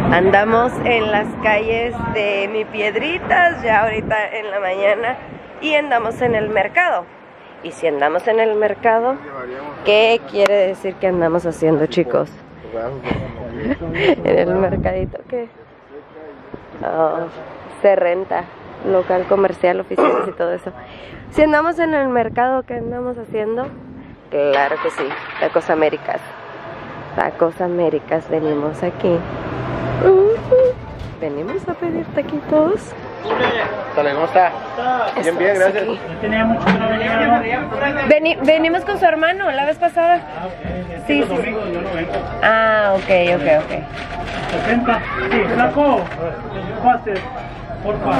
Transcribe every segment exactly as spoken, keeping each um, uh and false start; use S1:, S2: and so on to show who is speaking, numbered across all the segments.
S1: Andamos en las calles de Mi Piedritas, ya ahorita en la mañana, y andamos en el mercado. Y si andamos en el mercado, ¿qué quiere decir que andamos haciendo, chicos? En el mercadito, ¿qué? Oh, se renta, local, comercial, oficinas y todo eso. Si andamos en el mercado, ¿qué andamos haciendo? Claro que sí, Tacos Américas. Tacos Américas, venimos aquí. Uh, uh, venimos a pedir taquitos.
S2: ¿Cómo está? Bien, bien, gracias.
S1: Veni, venimos con su hermano la vez pasada. Sí, sí. Ah, ok, ok, ok.
S3: sesenta, sí, flaco. Pase, porfa.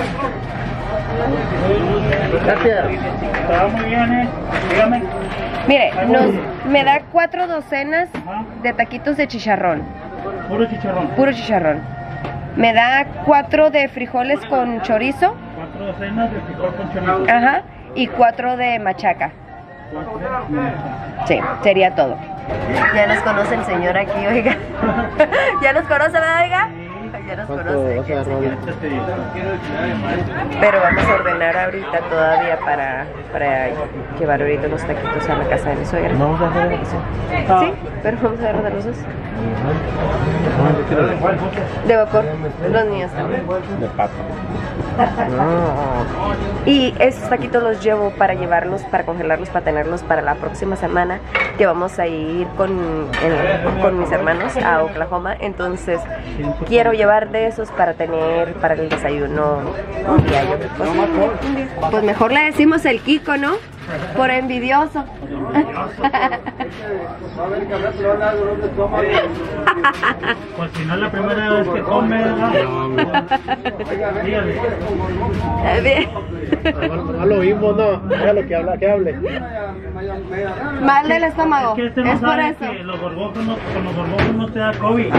S2: Gracias.
S3: Está muy bien, eh. Dígame.
S1: Mire, nos, me da cuatro docenas de taquitos de chicharrón.
S3: Puro chicharrón.
S1: Puro chicharrón. Me da cuatro de frijoles con chorizo.
S3: Cuatro docenas de frijol con chorizo.
S1: Ajá. Y cuatro de machaca. Sí, sería todo. Ya nos conoce el señor aquí, oiga. Ya nos conoce, ¿verdad, oiga? Ya nos conoce aquí el señor. Pero vamos a ordenar ahorita todavía para, para llevar ahorita unos taquitos a la casa de mi suegra.
S2: Vamos a hacer eso.
S1: Sí, pero vamos a ordenar los dos. De vapor, los niños también.
S2: De papa.
S1: Y esos taquitos los llevo para llevarlos, para congelarlos, para tenerlos para la próxima semana, que vamos a ir con, el, con mis hermanos a Oklahoma. Entonces quiero llevar de esos para tener para el desayuno un día. Yo, pues, un día. Pues mejor le decimos el Kiko, ¿no? Por envidioso.
S3: Pues si no es la primera vez que come, ¿verdad? Dígale.
S1: Bien.
S2: No lo oímos, no. Mira lo que habla, que hable.
S1: Mal del estómago.
S3: Es que este no
S1: es por
S3: sabe
S1: eso.
S3: que los gorgojos no, con los gorgojos no te da COVID.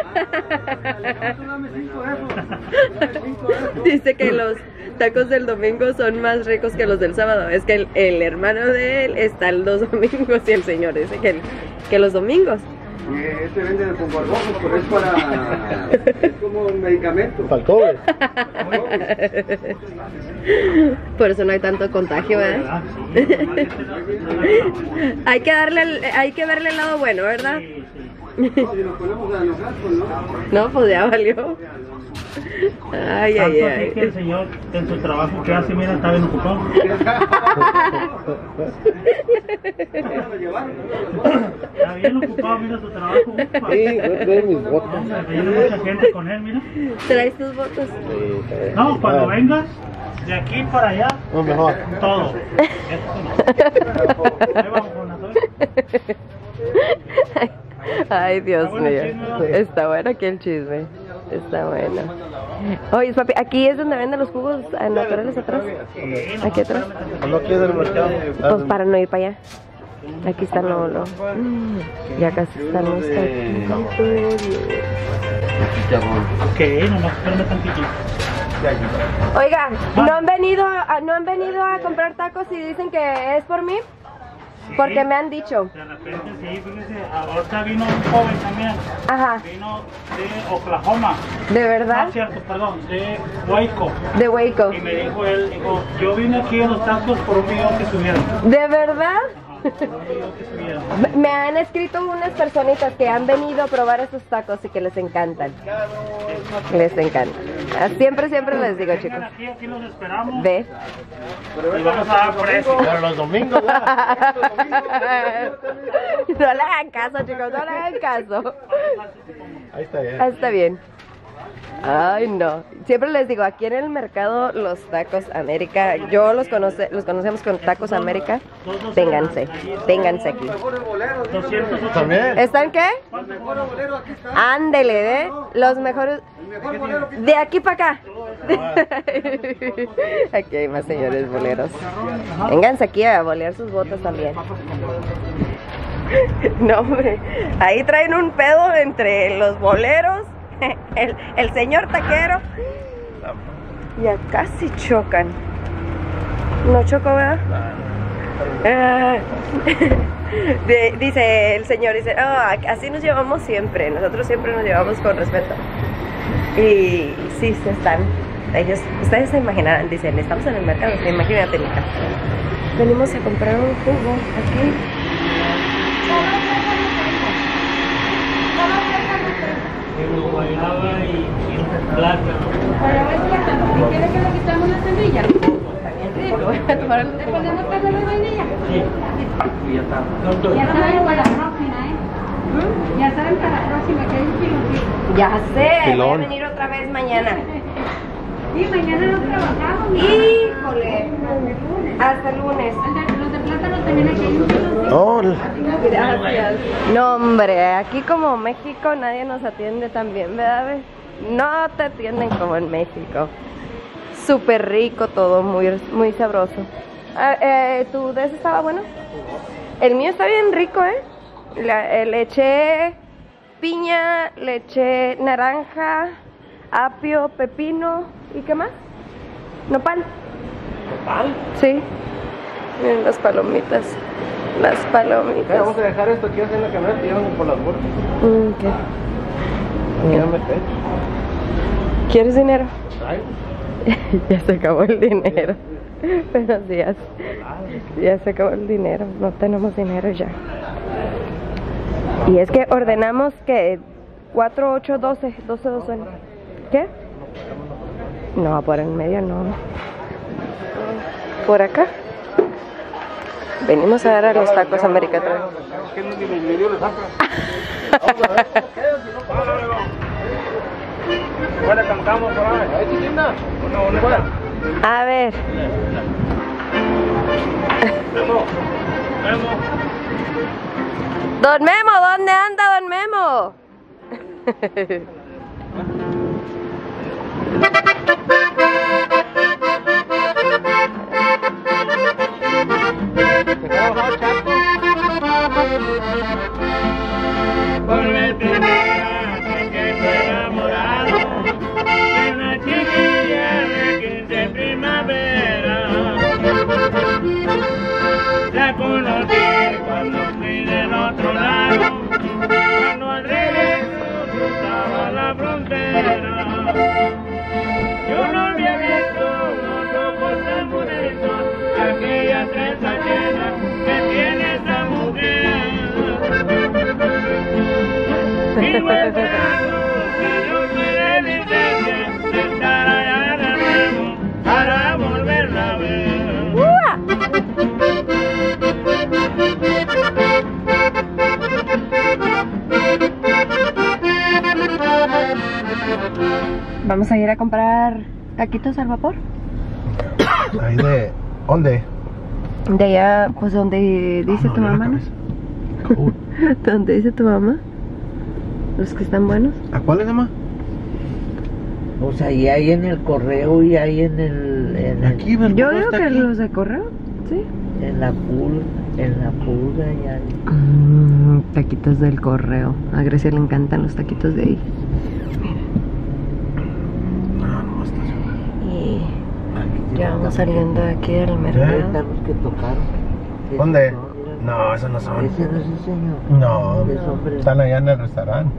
S1: Dice que los tacos del domingo son más ricos que los del sábado. Es que el, el hermano de él está los domingos y el señor dice que, que los domingos.
S4: Este vende con gorgojos, pero es para... es como un medicamento.
S2: Para el cobre.
S1: Por eso no hay tanto contagio, ¿eh? hay que darle, el, hay que verle el lado bueno, ¿verdad?
S4: Si nos ponemos a enojar, pues no.
S1: No, pues ya valió. Ay,
S3: Tanto
S1: ay,
S3: así que el
S1: ay.
S3: señor en su trabajo que hace, mira, está bien ocupado. Está bien ocupado, mira su trabajo. Ufa.
S2: Sí, yo traigo mis botas.
S3: Hombre, viene mucha gente con él, mira.
S1: ¿Traes tus botas?
S2: Sí, está bien.
S3: No, cuando
S2: Ah,
S3: vengas, de aquí para allá,
S2: No, mejor.
S3: todo. Esto no. Ahí vamos con la suerte.
S1: Ay, Dios
S3: Está bueno el
S1: mío.
S3: chisme, ¿no?
S1: Está bueno aquí el chisme. Está bueno. Oye, papi, ¿aquí es donde venden los jugos naturales atrás? ¿Aquí atrás?
S2: Cuando aquí es del mercado.
S1: Pues para no ir para allá. Aquí están los... los- Ya casi están los taquitos.
S3: Ok, nomás espérame tantito.
S1: Oiga, ¿no han venido a, no han venido a comprar tacos y dicen que es por mí? Porque me han dicho.
S3: De repente sí, fíjese, ahorita vino un joven también.
S1: Ajá,
S3: Vino de Oklahoma.
S1: ¿de
S3: No
S1: verdad?
S3: es cierto, perdón, de Waco.
S1: De Waco.
S3: Y me dijo él, dijo, yo vine aquí en los tacos por un video que subieron.
S1: ¿De verdad?
S3: Por un video que subieron.
S1: Me han escrito unas personitas que han venido a probar esos tacos y que les encantan. Les encantan. Ah, Siempre, siempre les digo, chicos.
S3: Vengan aquí, aquí los esperamos.
S1: Ve.
S3: Y vamos a dar precio.
S2: Pero los domingos, ¿verdad?
S1: No le hagan caso, chicos, no le hagan caso.
S2: Ahí está bien.
S1: Ah, está bien. Ay, no. Siempre les digo, aquí en el mercado los Tacos América, yo los conoce, los conocemos con Tacos América. Vénganse, vénganse aquí.
S3: doscientos ochenta.
S2: También.
S1: ¿Están qué? Ándele, ¿eh? Los mejores... De aquí para acá. Aquí hay más señores boleros. Vénganse aquí a bolear sus botas también. No, hombre. Ahí traen un pedo entre los boleros, el, el señor taquero. Ya casi chocan. No chocó, ¿verdad? Ah. De- dice el señor, dice, "Ah, así nos llevamos siempre, nosotros siempre nos llevamos con respeto." Y sí, se están. Ellos, ustedes se imaginarán, dicen, estamos en el mercado, ¿te imagínate, mija? Venimos a comprar un jugo aquí.
S3: Guayaba y plátano.
S5: ¿Y quiere que le quitamos la semilla?
S1: Sí, porque voy a tomar el
S5: ¿Le ponemos caja de vainilla?
S3: Sí. Y ya está. Son dos.
S5: Ya saben para la próxima, ¿eh? Ya saben para la próxima que hay un piloncito.
S1: Ya sé, voy a
S2: Pilón.
S1: venir otra vez mañana.
S5: Sí, mañana no trabajamos.
S1: Híjole, hasta el lunes.
S5: Los de plátano también aquí hay un piloncito.
S2: No,
S1: Gracias. No, hombre, aquí como México nadie nos atiende tan bien, ¿verdad? Be? No te atienden como en México. Súper rico todo, muy, muy sabroso. Ah, eh, ¿Tu de ese estaba bueno? El mío está bien rico, ¿eh? La- eh, le eché piña, le eché naranja, apio, pepino y ¿qué más? Nopal.
S2: ¿Nopal?
S1: Sí. Miren las palomitas. Las
S2: Eh,
S1: palomitas.
S2: vamos a dejar esto aquí en la camioneta y vamos por las burras.
S1: Mm, ¿qué?
S2: Ya me pecho.
S1: ¿Quieres dinero?
S2: Ay,
S1: Ya se acabó el dinero. Buenos días. Ya se acabó el dinero. No tenemos dinero ya. Y es que ordenamos que cuatro, ocho, doce, doce, doce. ¿Qué? No, por el medio no. Por acá. Venimos a dar a los tacos América otra vez.
S2: ¿qué no ni medio le saca?
S3: Bueno, cantamos por ahí.
S2: Ahí, chiquita.
S3: Una bonita.
S1: A ver.
S3: Memo. Memo.
S1: Don Memo, ¿dónde anda Don Memo?
S3: Por vez primera sé que estoy enamorado de una chiquilla de quince primavera. La conocí cuando fui del otro lado, cuando al regreso cruzaba la frontera. Yo no había visto unos ojos tan bonitos, aquella trenza llena que tiene esa mujer. Y guardando que yo me dé licencia de estar allá de nuevo para volverla a ver.
S1: Vamos a ir a comprar taquitos al vapor.
S2: Ahí de. ¿Dónde?
S1: De allá, pues donde dice tu mamá, ¿no? ¿Dónde dice tu mamá? Los que están buenos.
S2: ¿A cuáles, mamá?
S6: Pues ahí hay en el correo y hay en el, en, el-
S2: Aquí, ¿verdad?
S1: Yo digo
S2: Está
S1: que
S2: aquí.
S1: los de correo, sí.
S6: en la pulga, en la pulga y hay.
S1: Mm, taquitos del correo. A Grecia le encantan los taquitos de ahí.
S2: No, no, está
S1: Y
S6: Aquí
S1: ya vamos saliendo de aquí del
S6: Ahí
S1: mercado.
S6: están los que tocaron. Esos
S2: ¿Dónde?
S6: son, mira.
S2: No, esos no son.
S6: Ese no es el señor.
S2: No,
S6: Es hombre.
S2: están allá en el restaurante.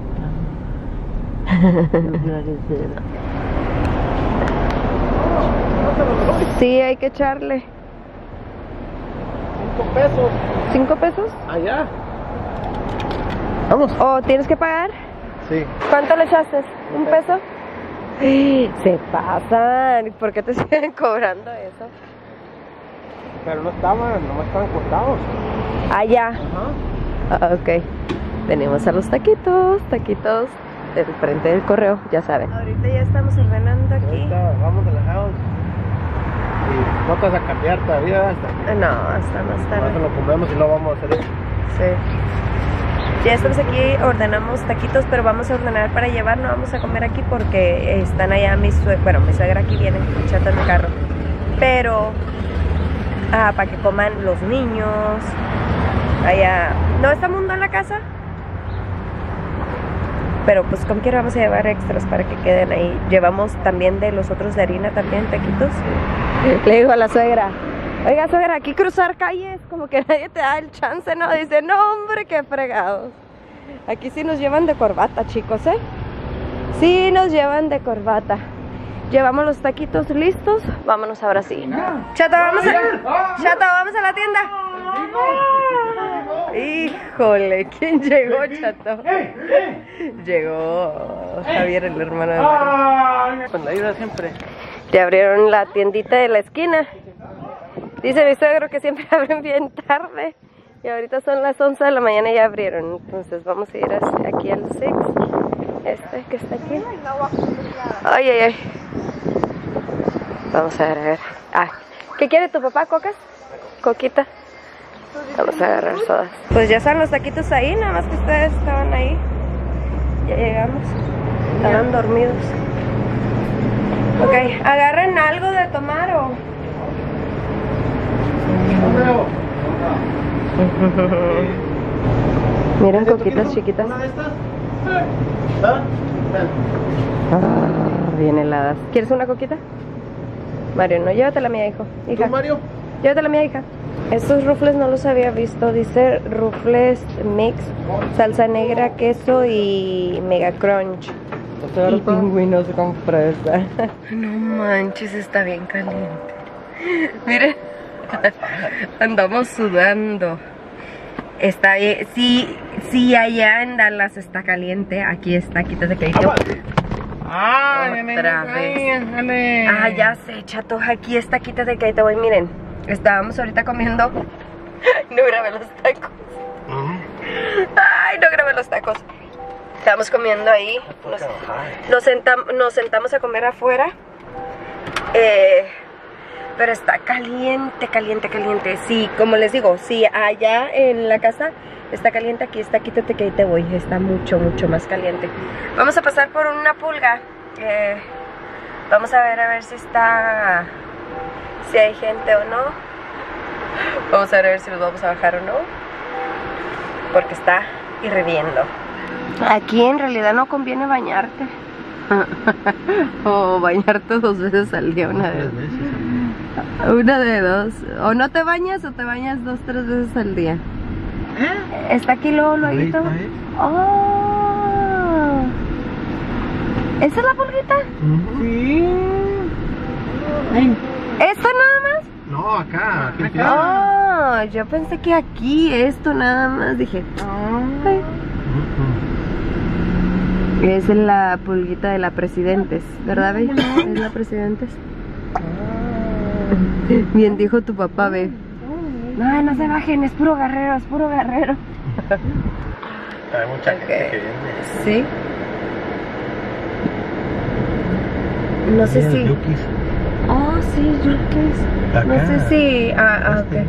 S1: Sí, hay que echarle.
S2: Cinco pesos.
S1: ¿Cinco pesos?
S2: Allá. Vamos.
S1: ¿O tienes que pagar?
S2: Sí.
S1: ¿Cuánto le echaste? ¿Un peso? Se pasan. ¿Por qué te siguen cobrando eso?
S2: Pero no estaban, nomás estaban cortados.
S1: Allá.
S2: Ajá.
S1: Ah, ok. Venimos a los taquitos, taquitos del frente del correo, ya saben. Ahorita ya estamos ordenando aquí.
S2: Ahorita vamos a la house. Y no te vas a cambiar todavía hasta.
S1: No, hasta más
S2: Ahora
S1: tarde.
S2: lo comemos y luego vamos a hacer eso.
S1: Sí. Ya estamos aquí, ordenamos taquitos, pero vamos a ordenar para llevar, no vamos a comer aquí porque están allá mis suegra, bueno, mi suegra aquí viene, chatas de carro. Pero ah, para que coman los niños. Allá. ¿No está Mundo en la casa? Pero pues como quiera vamos a llevar extras para que queden ahí. Llevamos también de los otros de harina también, taquitos. Le digo a la suegra, oiga suegra, aquí cruzar calles, como que nadie te da el chance, ¿no? Dice, no hombre, qué fregados. Aquí sí nos llevan de corbata, chicos, ¿eh? Sí, nos llevan de corbata. Llevamos los taquitos listos. Vámonos ahora sí. Chato, vamos a, Chato, vamos a la tienda. Híjole, ¿quién llegó, Chato? Llegó Javier, el hermano de Mario.
S2: Con la ayuda siempre.
S1: Ya abrieron la tiendita de la esquina. Dice mi suegro que siempre abren bien tarde. Y ahorita son las once de la mañana y ya abrieron. Entonces vamos a ir hacia aquí al Six. Este que está aquí. Ay, ay, ay. Vamos a ver, a ver. Ah, ¿qué quiere tu papá, cocas? Coquita. Vamos a agarrar sodas. Pues ya están los taquitos ahí, nada más que ustedes estaban ahí. Ya llegamos. Estaban dormidos. Ok, agarren algo de tomar o... Miren, coquitas chiquitas. Ah, bien heladas. ¿Quieres una coquita? Mario, no, llévatela mía, hijo. Hija.
S2: ¿Tú, Mario?
S1: Llévatela mía, hija. Estos rufles no los había visto. Dice rufles mix, salsa negra, queso y mega crunch. Y pingüinos con fresa. No manches, está bien caliente. Miren, andamos sudando. Está bien, sí, sí, allá en Dallas está caliente. Aquí está, quítate que
S2: Ah,
S1: otra vez. Ah, ya sé, Chato, aquí está, quítate que ahí te voy. Miren, estábamos ahorita comiendo. No grabé los tacos. Ay, no grabé los tacos. Estábamos comiendo ahí. Nos, nos, sentam, nos sentamos a comer afuera. Eh, pero está caliente, caliente, caliente. Sí, como les digo, sí, allá en la casa está caliente, aquí está, quítate que ahí te voy. Está mucho, mucho más caliente. Vamos a pasar por una pulga. Eh, vamos a ver, a ver si está... Si hay gente o no. Vamos a ver, a ver si nos vamos a bajar o no. Porque está hirviendo. Aquí en realidad no conviene bañarte. O bañarte dos veces al día, una de dos. Una de dos. O no te bañas o te bañas dos, tres veces al día. Está aquí luego, luego. Oh. ¿Esa es la pulguita?
S2: Sí.
S1: ¿Esto nada más?
S2: No, acá. Aquí
S1: acá. Oh, yo pensé que aquí esto nada más. Dije, ay. Es la pulguita de la Presidentes, ¿verdad, Bey? Es la Presidentes. Bien dijo tu papá, Bey. No, no se bajen, es puro guerrero, es puro guerrero.
S2: Hay mucha gente
S1: okay.
S2: que viene.
S1: Sí. No sé si...
S2: Yukis.
S1: Oh, sí, yukis.
S2: Acá.
S1: No sé si... Ah, ah, ok.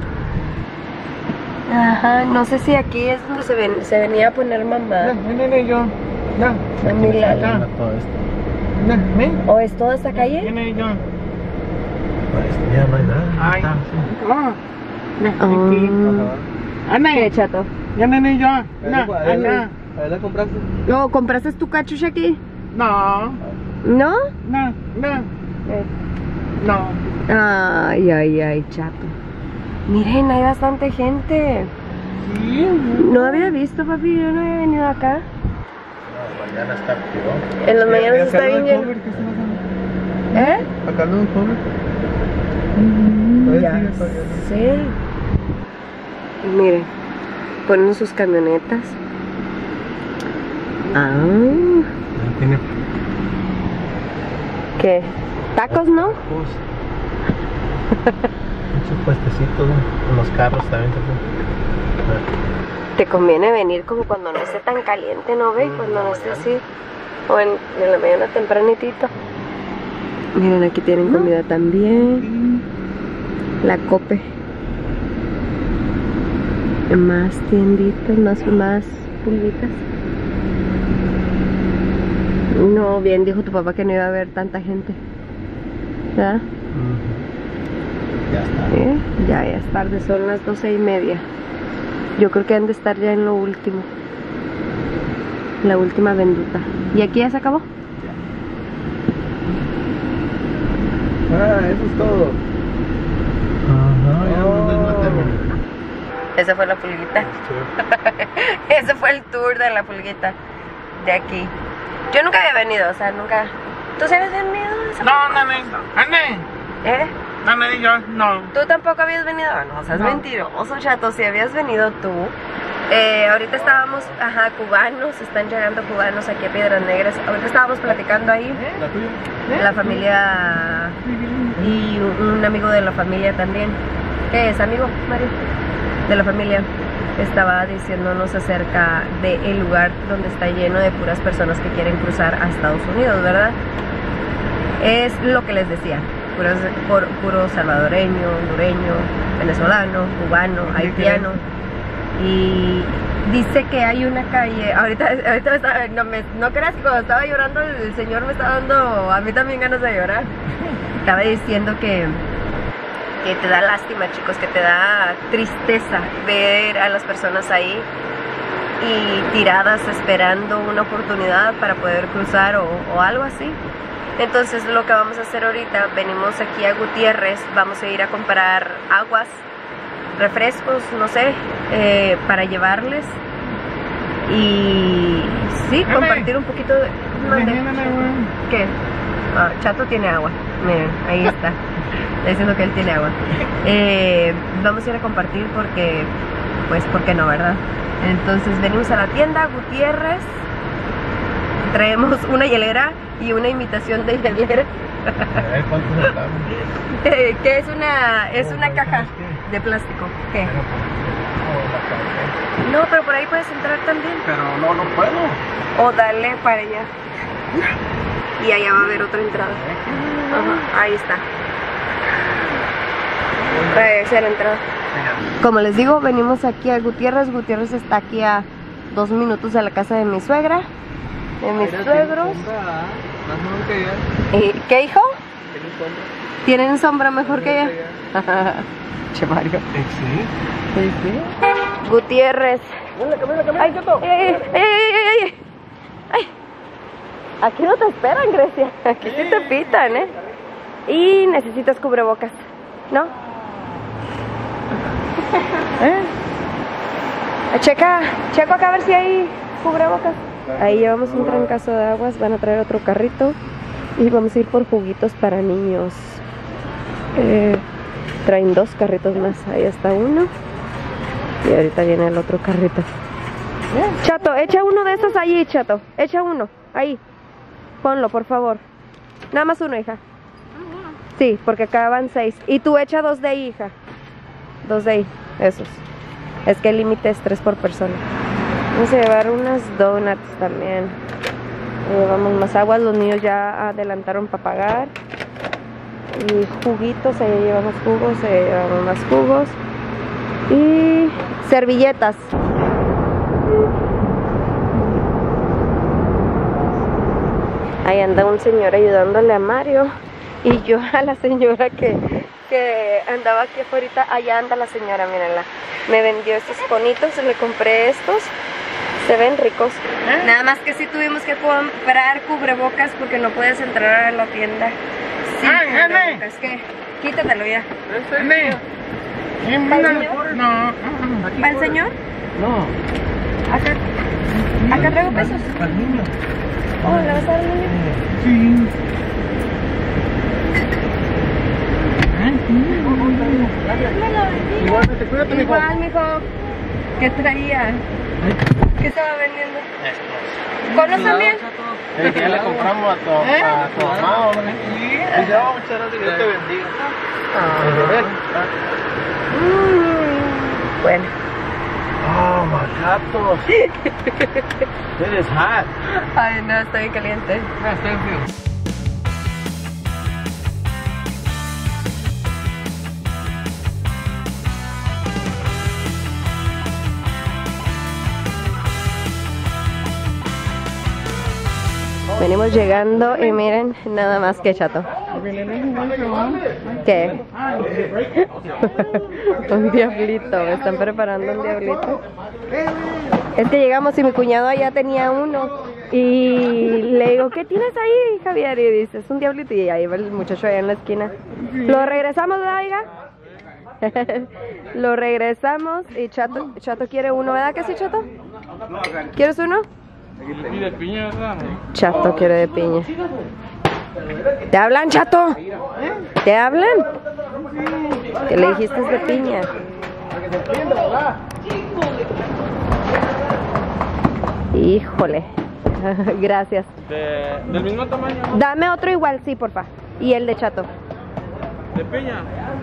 S1: Ajá, no sé si aquí es donde se, ven, se venía a poner mamá.
S2: No, no, no, yo. No.
S1: A mi Lali.
S2: Acá. Todo esto. No, ¿ven?
S1: ¿O es toda esta calle?
S2: Viene yo. Pues ya no hay nada. Ay. Está, sí. Oh.
S1: Oh.
S2: Aquí. Ana.
S1: ¿Qué, Chato?
S2: Ya no, no, yo. No, Ana.
S4: ¿A la compraste?
S1: ¿No compraste tu cachucha aquí?
S2: No.
S1: ¿No?
S2: No, no.
S1: Eh.
S2: No.
S1: Ay, ay, ay, Chato. Miren, hay bastante gente.
S2: Sí.
S1: No había visto, papi, yo no había venido acá.
S2: No, mañana está peor.
S1: En las mañanas está bien lleno. ¿Eh?
S2: Acá no, pobre.
S1: Mm, ya sé. Miren, ponen sus camionetas. Ah.
S2: Tiene
S1: ¿qué? ¿Tacos, no?
S2: tacos. Muchos puestecitos, ¿no? Los carros también.
S1: Te conviene venir como cuando no esté tan caliente, ¿no ve? Cuando no esté así. O en, en la mañana tempranitito. Miren, aquí tienen comida también. La Cope. Más tienditas, más, más pulguitas. No, bien dijo tu papá que no iba a haber tanta gente. ¿Ya?
S2: Ya está.
S1: ¿Eh? Ya, ya es tarde, son las doce y media. Yo creo que han de estar ya en lo último. La última venduta. ¿Y aquí ya se acabó?
S4: Ah, eso es todo.
S2: Ajá, ya no es terminó.
S1: Esa fue la pulguita. Ese fue el tour de la pulguita. De aquí. Yo nunca había venido, o sea, nunca. ¿Tú sí habías venido?
S3: No, nene, nene,
S1: ¿Eh?
S3: nene, yo no.
S1: ¿Tú tampoco habías venido? No, o sea, es mentiroso, chato, si habías venido tú. Eh, ahorita estábamos, ajá, cubanos, están llegando cubanos aquí a Piedras Negras. Ahorita estábamos platicando ahí, la familia y un amigo de la familia también. ¿Qué es, amigo, Mario? De la familia. Estaba diciéndonos acerca del lugar donde está lleno de puras personas que quieren cruzar a Estados Unidos, ¿verdad? Es lo que les decía, puros, puro, puro salvadoreño, hondureño, venezolano, cubano, haitiano. Y dice que hay una calle, ahorita, ahorita me estaba, no, me, no creas que cuando estaba llorando el señor me estaba dando a mí también ganas de llorar. Estaba diciendo que, que te da lástima, chicos, que te da tristeza ver a las personas ahí y tiradas esperando una oportunidad para poder cruzar o, o algo así. Entonces lo que vamos a hacer ahorita, venimos aquí a Gutiérrez, vamos a ir a comprar aguas, refrescos, no sé, eh, para llevarles y sí, compartir un poquito de... ¿Qué? Ah, Chato tiene agua, miren, ahí está, está diciendo que él tiene agua. Eh, vamos a ir a compartir porque, pues, ¿por qué no, verdad? Entonces venimos a la tienda Gutiérrez, traemos una hielera y una imitación de hielera. eh, que es una, es una caja de plástico. ¿Qué? No, pero por ahí puedes entrar también.
S2: Pero no, no puedo.
S1: O dale para allá. Y allá va a haber otra entrada. Ajá, ahí está. Esa es la entrada. Como les digo, venimos aquí a Gutiérrez. Gutiérrez está aquí a dos minutos de la casa de mi suegra, de mis suegros. ¿Y qué, hijo? ¿Tienen sombra mejor que allá? Che, Mario.
S2: Sí.
S1: Sí, sí. Gutiérrez. Ay, ay, ay, ay, ay, ay. Aquí no te esperan, Grecia. Aquí sí te pitan, ¿eh? Y necesitas cubrebocas, ¿no? ¿Eh? Checa, checo acá a ver si hay cubrebocas. Ahí llevamos un trancazo de aguas, van a traer otro carrito y vamos a ir por juguitos para niños. Eh, traen dos carritos más, ahí está uno y ahorita viene el otro carrito. Chato, echa uno de esos ahí, Chato, echa uno, ahí, ponlo por favor. Nada más uno, hija. Sí, porque acá van seis. Y tú echa dos de ahí, hija. Dos de ahí, esos. Es que el límite es tres por persona. Vamos a llevar unas donuts también. Llevamos más aguas, los niños ya adelantaron para pagar. Y juguitos, ahí llevamos jugos, ahí llevamos más jugos. Y servilletas. Ahí anda un señor ayudándole a Mario. Y yo a la señora que, que andaba aquí afuera, allá anda la señora, mírenla. Me vendió estos conitos, le compré estos. Se ven ricos. ¿Eh? Nada más que sí tuvimos que comprar cubrebocas porque no puedes entrar a la tienda sin ah, cubrebocas. ¿Qué? Quítatelo ya. ¿Para el señor? No. ¿Para el señor?
S2: No.
S1: Acá. Acá traigo pesos.
S2: Para el niño.
S1: Oh, ¿le vas a dar al niño?
S2: Sí. Igualmente, cuídate, mijo.
S1: Igual, mijo. ¿Qué traía? ¿Qué estaba vendiendo? ¿Conos también?
S2: Eh, ya le compramos a tu,
S1: ¿Eh?
S2: a tu mamá, hombre. Sí. No, muchas gracias, Dios te bendiga.
S1: Ah. Mm, bueno.
S2: Oh, macatos. Eres hot.
S1: Ay, no, estoy caliente.
S2: No, estoy frío.
S1: Venimos llegando y miren, nada más que Chato. ¿Qué? Un diablito, me están preparando un diablito. Es que llegamos y mi cuñado allá tenía uno. Y le digo, ¿qué tienes ahí, Javier? Y dice, es un diablito. Y ahí va el muchacho allá en la esquina. Lo regresamos, ¿verdad, oiga? Lo regresamos y Chato, Chato quiere uno, ¿verdad que sí, Chato? ¿Quieres uno?
S3: Y de piña, ¿verdad?
S1: Chato quiere de piña. ¿Te hablan, Chato? ¿Te hablan? ¿Qué le dijiste de piña? Híjole. Gracias.
S3: De, ¿Del mismo tamaño?
S1: Dame otro igual, sí, porfa. Y el de Chato.
S3: ¿De piña?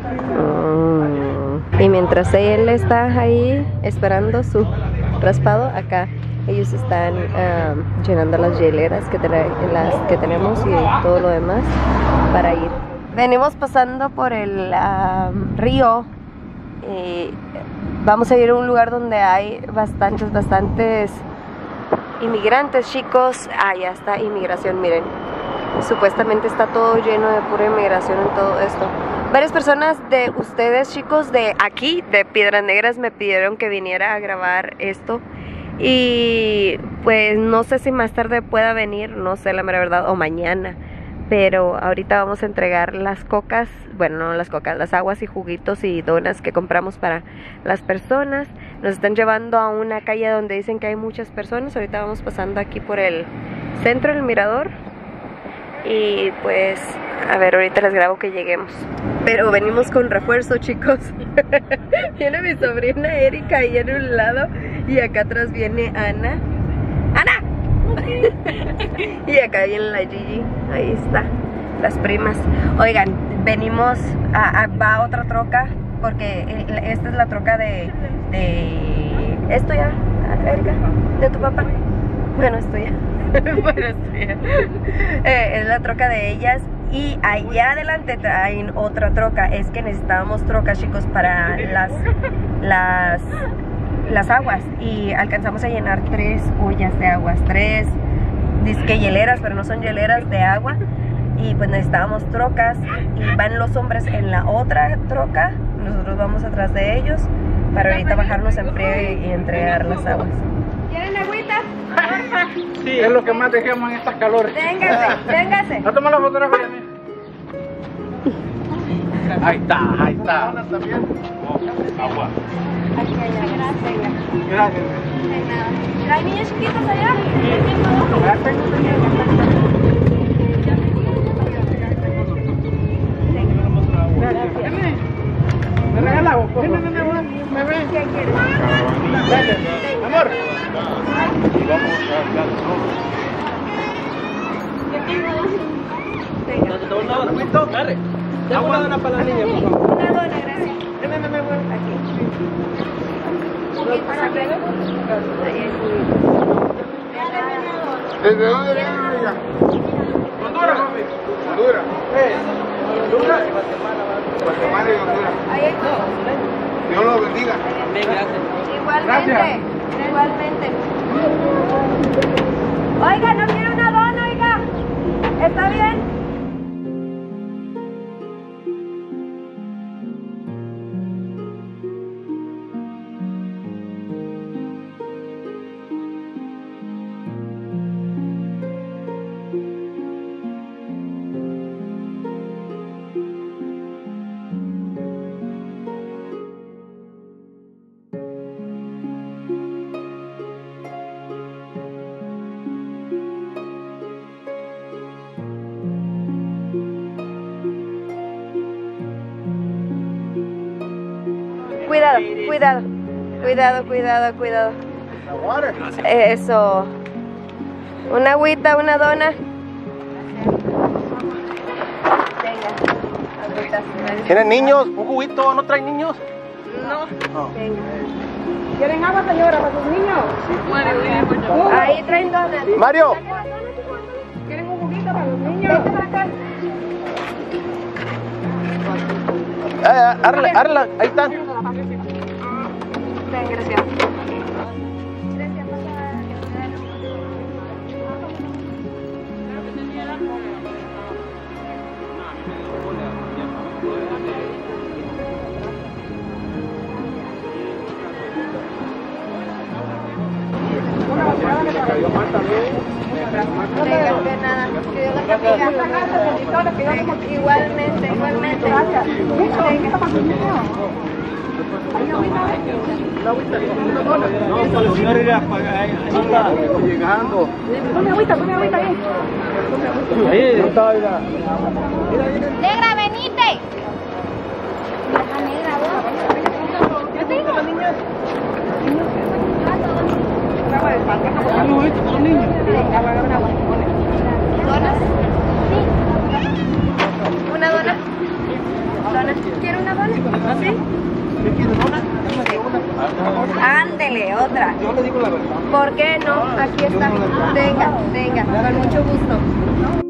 S1: Mm. Y mientras él está ahí esperando su raspado, acá ellos están um, llenando las hieleras que, las que tenemos y todo lo demás para ir. Venimos pasando por el um, río y vamos a ir a un lugar donde hay bastantes, bastantes inmigrantes, chicos. Ah, ya está inmigración, miren. Supuestamente está todo lleno de pura inmigración en todo esto. Varias personas de ustedes, chicos, de aquí, de Piedras Negras, me pidieron que viniera a grabar esto. Y pues no sé si más tarde pueda venir, no sé la mera verdad, o mañana. Pero ahorita vamos a entregar las cocas, bueno, no las cocas, las aguas y juguitos y donas que compramos para las personas. Nos están llevando a una calle donde dicen que hay muchas personas. Ahorita vamos pasando aquí por el centro del mirador. Y pues, a ver, ahorita les grabo que lleguemos. Pero venimos con refuerzo, chicos. Viene mi sobrina Erika ahí en un lado y acá atrás viene Ana. ¡Ana! Y acá viene la Gigi. Ahí está, las primas. Oigan, venimos a, a, va otra troca, porque esta es la troca de, de esto ya, Erika, de tu papá. Bueno, esto ya. Bueno, esto ya. Eh, es la troca de ellas. Y allá adelante traen otra troca. Es que necesitábamos trocas, chicos, para las las las aguas. Y alcanzamos a llenar tres ollas de aguas, tres disque hieleras, pero no son hieleras de agua. Y pues necesitábamos trocas. Y van los hombres en la otra troca. Nosotros vamos atrás de ellos para ahorita bajarnos en frío y entregar las aguas.
S5: ¿Quieren agüita?
S2: Sí, es lo que más dejamos en estas calores.
S1: Véngase, véngase.
S2: ¿A tomar la fotografía? Ahí está, ahí está. También.
S3: Agua.
S5: Aquí, allá, gracias.
S2: Gracias.
S5: ¿Hay niños chiquitos allá?
S2: ¿Me regala agua? No, no, no, no, me ven.
S5: ¿Qué quieres?
S2: Dale, amor.
S3: Y vamos a dar
S2: Venga. Agua dona para la niña, por favor.
S5: Una dona, gracias.
S2: Ven, ven, ven, ven. ¿Desde dónde viene, amiga? Honduras, mami. Honduras. Eh, Honduras. Guatemala y Honduras.
S5: Ahí está.
S2: Dios los bendiga.
S1: Igualmente,
S2: Gracias.
S1: igualmente. Oiga, no quiero una dona, oiga. ¿Está bien? Cuidado, cuidado, cuidado, cuidado, cuidado. Eso. Una agüita, una dona. Venga,
S2: ¿Tienen niños? ¿Un juguito? ¿No traen niños?
S1: no. Venga.
S5: ¿Quieren agua, señora, para sus niños?
S1: Ahí traen donas.
S2: Mario.
S5: ¿Quieren un juguito para los niños?
S1: Vente para acá.
S2: Eh, arle, arle, ahí están.
S1: Ven, gracias. Venga, de nada. Que Dios los bendiga. Igualmente, igualmente. Venga.
S3: No, para los señores era para ahí está.
S4: Llegando.
S5: Tome agüita, tome agüita bien.
S3: Ahí no estaba ya.
S5: Negra, venite. La negra, vos. Yo tengo los niños. Agua de pan, deja
S3: No, esto para los niños.
S5: ¿Donas? Sí. ¿Una dona? ¿Dona? ¿Quiere una dona? ¿Sí?
S3: ¿Qué quieres, dona?
S1: Ándele, otra.
S3: Yo le digo la verdad.
S1: ¿Por qué no? Aquí está. Venga, venga, con mucho gusto.